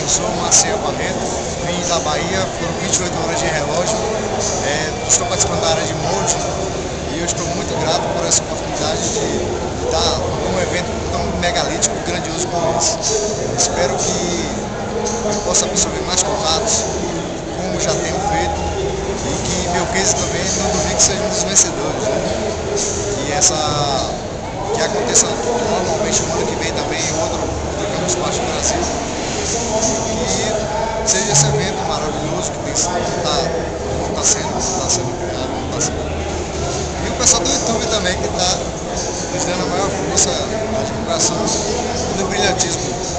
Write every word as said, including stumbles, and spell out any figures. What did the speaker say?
sou Marcelo Barreto, vim da Bahia, foram vinte e oito horas de relógio, é, estou participando da área de molde e eu estou muito grato por essa oportunidade de estar num evento tão megalítico e grandioso como esse. Espero que eu possa absorver mais contatos, como já tenho feito, e que meu case também não duvido que seja um dos vencedores, né? E essa, que aconteça normalmente no ano que vem também em outro, outro campus parte do Brasil, e seja esse evento maravilhoso que tem está tá sendo, tá sendo criado, tá sendo. E o pessoal do YouTube também que está nos dando a maior força na divulgação do brilhantismo.